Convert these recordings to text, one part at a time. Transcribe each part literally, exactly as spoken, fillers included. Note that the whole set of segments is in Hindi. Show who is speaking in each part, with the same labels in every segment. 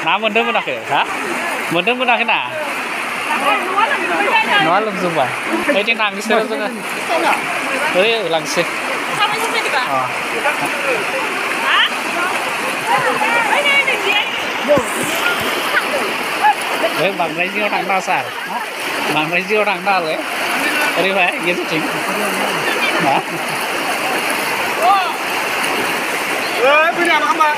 Speaker 1: ना मोनदों मोनाखै हा मोनदों मोनाखै ना न'आ लोमजोब्बाय ओइथिं थांनोसै जोङो ओइ लांसै ओइ बांद्राय जिङाव थांनो नाङा सार बांद्राय जिङाव थांनो नाङालै ओरैहाय गेजेरथिं हा
Speaker 2: ओइ फैनो हामा होमबा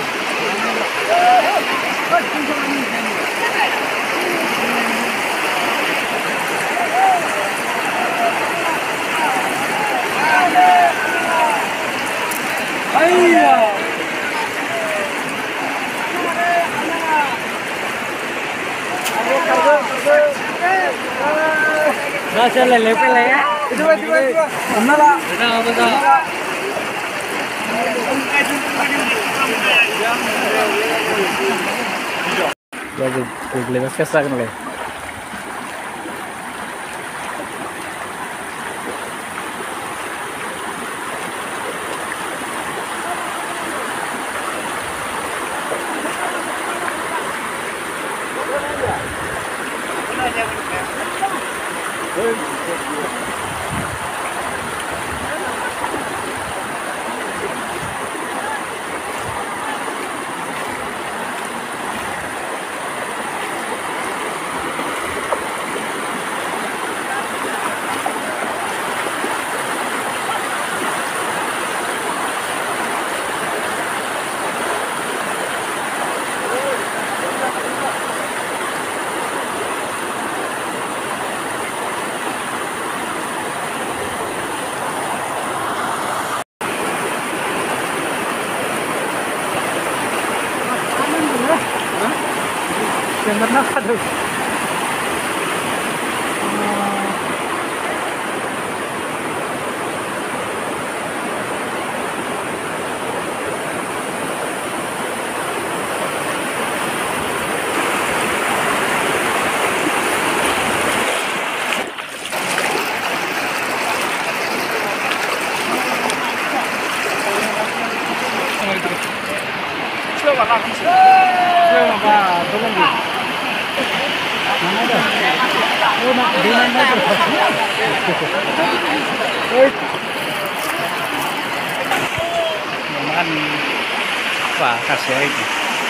Speaker 3: Nó sẽ lên lên cái lấy á.
Speaker 2: Itu itu itu. Mana?
Speaker 3: Betul betul.
Speaker 1: Jadi Google Maps kesak nih.
Speaker 2: Jangan nak ada. Coba lah. Coba, tolong dia. Mana ada? Oh, nak di mana tu?
Speaker 1: Makan apa kasih ini?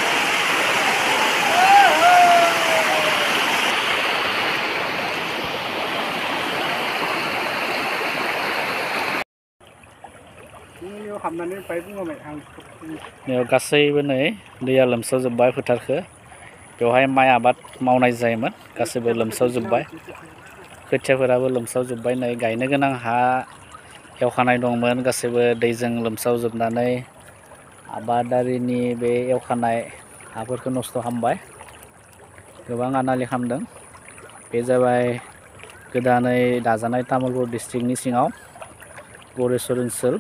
Speaker 2: Ini hamdan ini pipe nggak main.
Speaker 1: Ini गासैबो नै दैया लोमसावजोब्बाय फोथारखौ बेवहाय माइ आबाद मावनाय जायोमोन गासैबो लोमसावजोब्बाय खोथियाफोराबो लोमसावजोब्बाय नै गायनो गोनां हा एवखानाय दंमोन गासैबो दैजों लोमसावजोबनानै आबादारिनि बे एवखानाय हाफोरखौ नस्थ' खालामबाय गोबां आनालि खालामदों बे जाबाय गोदानै दाजानाय तामुलपुर डिस्ट्रिक्टनि सिङाव गरेस्वर ओनसोल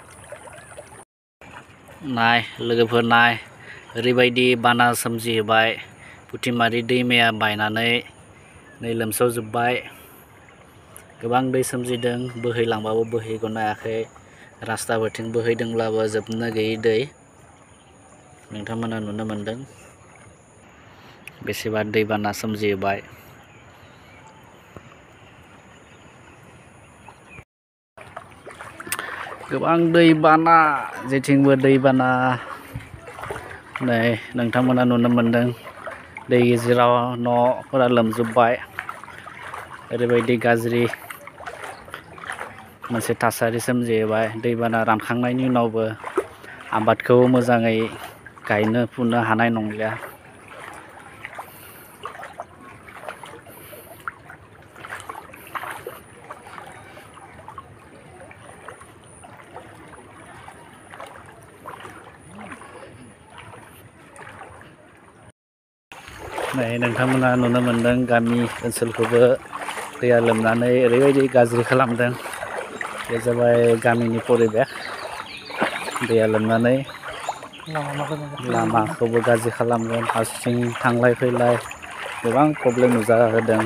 Speaker 1: नाय लोगोफोर नाय ओरैबायदि बाना सोमजिहोबाय पुथिमारि दैमाया बायनानै नै लोमसावजोब्बाय गोबां दै सोमजिदों बोहैलांबाबो बोहैगनो हायाखै रास्ताफोरथिं बोहैदोंब्लाबो जोबनो गैयै दै नोंथांमोना नुनो मोनदों बेसेबा दैबाना सोमजिहोबाय गोबां दैबाना जेथिंबो दैबाना नै नोंथांमोना नुनो मोनदों दै गेजेराव न'फोरा लोमजोब्बाय ओरैबायदि गाज्रि मोनसे थासारि सोमजिहोबाय दैबाना रानखांनायनि उनावबो आबादखौ मोजाङै गायनो फुनो हानाय नंलिया नै नोंथांमोना नुनो मोनदों गामि ओनसोलखौबो दैया लोमनानै ओरैबायदि गाज्रि खालामदों बे जाबाय गामिनि परिबेस दैया लोमनानै लामाखौबो गाज्रि खालामगोन फारसेथिं थांलाय फैलाय गोबां प्रब्लेम नुजाहोदों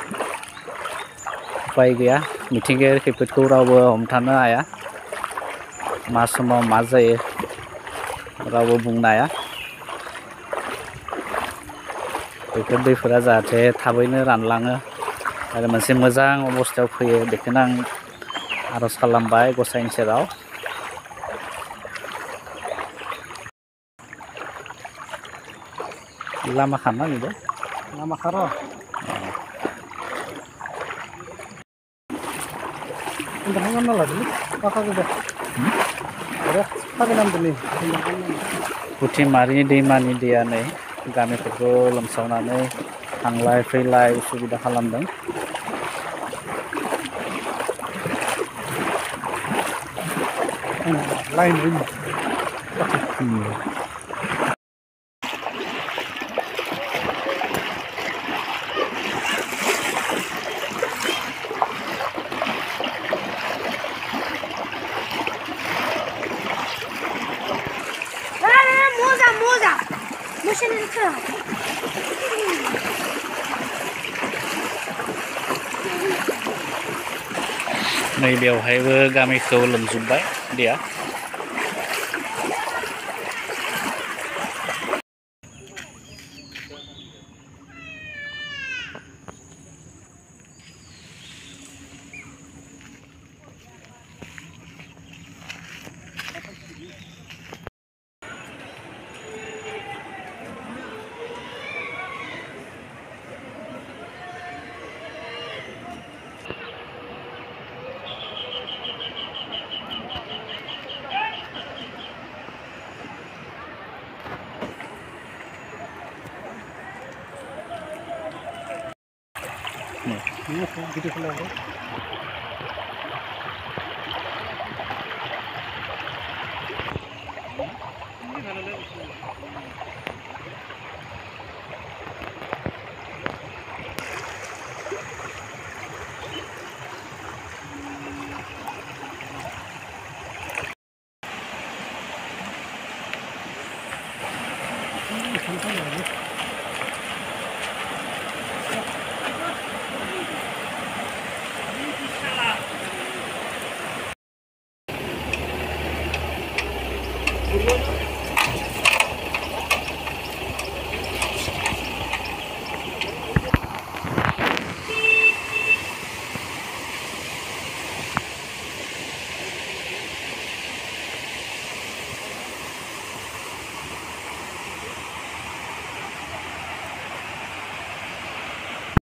Speaker 1: उपाय गैया मिथिंगायारि खैफोदखौ रावबो हमथानो हाया मा समाव मा जायो रावबो बुंनो हाया बेफोर दैफोरा जाहाथे थाबैनो रानलाङो आरो मोनसे मोजां अबस्थायाव फैयो बेखौनो आं आर'ज खालामबाय गसाइनि सेराव। लामा खाना बेबो
Speaker 2: लामा खारो Pindahan na lagi. Pakagada. Ada pagilan dulu. Pindahan na.
Speaker 1: Putimari दैमानि दैयानो गामिफोरखौ लोमसावनानै थांलाय फैलाय उसुबिदा खालामदों।
Speaker 2: Lain ini.
Speaker 1: नै बेवहायबो गामिखौ लोमजोबबाय दैया।
Speaker 2: Ini gitu kalau